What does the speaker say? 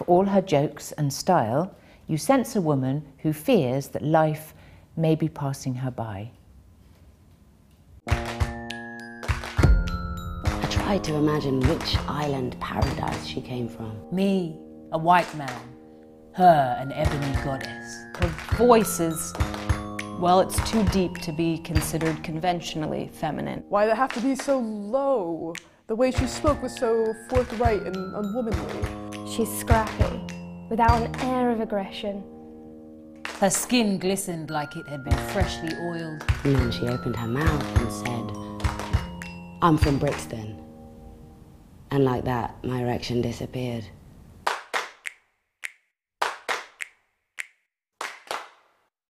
For all her jokes and style, you sense a woman who fears that life may be passing her by. I tried to imagine which island paradise she came from. Me, a white man. Her, an ebony goddess. Her voice is, well, it's too deep to be considered conventionally feminine. Why'd it have to be so low? The way she spoke was so forthright and unwomanly. She's scrappy, without an air of aggression. Her skin glistened like it had been freshly oiled. And then she opened her mouth and said, "I'm from Brixton." And like that, my erection disappeared.